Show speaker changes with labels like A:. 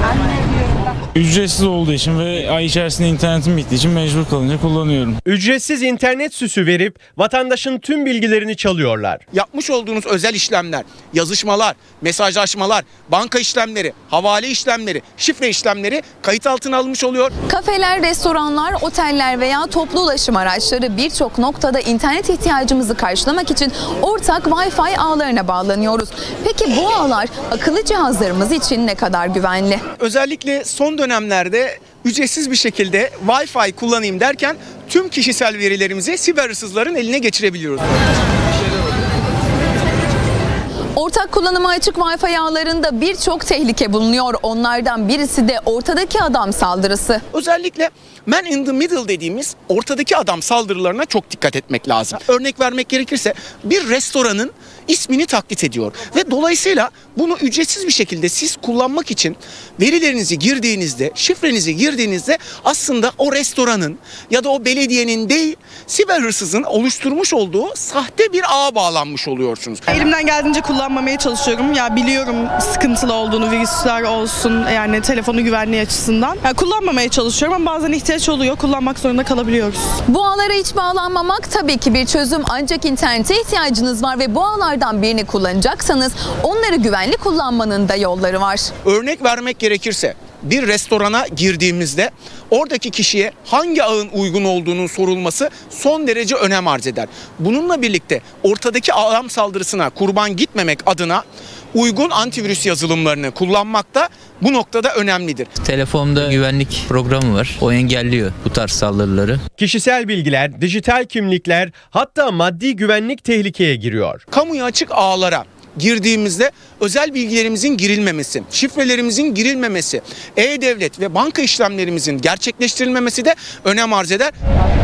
A: Ücretsiz olduğu için ve ay içerisinde internetim bittiği için mecbur kalınca kullanıyorum.
B: Ücretsiz internet süsü verip vatandaşın tüm bilgilerini çalıyorlar.
C: Yapmış olduğunuz özel işlemler, yazışmalar, mesajlaşmalar, banka işlemleri, havale işlemleri, şifre işlemleri kayıt altına alınmış oluyor.
D: Kafeler, restoranlar, oteller veya toplu ulaşım araçları birçok noktada internet ihtiyacımızı karşılamak için ortak Wi-Fi ağlarına bağlanıyoruz. Peki bu ağlar akıllı cihazlarımız için ne kadar güvenli?
C: Özellikle son dönemlerde ücretsiz bir şekilde Wi-Fi kullanayım derken tüm kişisel verilerimizi siber hırsızların eline geçirebiliyoruz.
D: Ortak kullanıma açık Wi-Fi ağlarında birçok tehlike bulunuyor. Onlardan birisi de ortadaki adam saldırısı.
C: Özellikle man in the middle dediğimiz ortadaki adam saldırılarına çok dikkat etmek lazım. Örnek vermek gerekirse bir restoranın ismini taklit ediyor ve dolayısıyla bunu ücretsiz bir şekilde siz kullanmak için verilerinizi girdiğinizde, şifrenizi girdiğinizde aslında o restoranın ya da o belediyenin değil, siber hırsızın oluşturmuş olduğu sahte bir ağa bağlanmış oluyorsunuz.
E: Elimden geldiğince kullanmamaya çalışıyorum. Ya biliyorum sıkıntılı olduğunu, virüsler olsun, yani telefonu güvenliği açısından. Yani kullanmamaya çalışıyorum ama bazen ihtiyaç oluyor, kullanmak zorunda kalabiliyoruz.
D: Bu ağlara hiç bağlanmamak tabii ki bir çözüm, ancak internete ihtiyacınız var ve bu ağlardan birini kullanacaksanız onları güvenli kullanmanın da yolları var.
C: Örnek vermek gerekirse bir restorana girdiğimizde oradaki kişiye hangi ağın uygun olduğunun sorulması son derece önem arz eder. Bununla birlikte ortadaki adam saldırısına kurban gitmemek adına uygun antivirüs yazılımlarını kullanmak da bu noktada önemlidir.
F: Telefonda güvenlik programı var. O engelliyor bu tarz saldırıları.
B: Kişisel bilgiler, dijital kimlikler, hatta maddi güvenlik tehlikeye giriyor.
C: Kamuya açık ağlara girdiğimizde özel bilgilerimizin girilmemesi, şifrelerimizin girilmemesi, e-devlet ve banka işlemlerimizin gerçekleştirilmemesi de önem arz eder.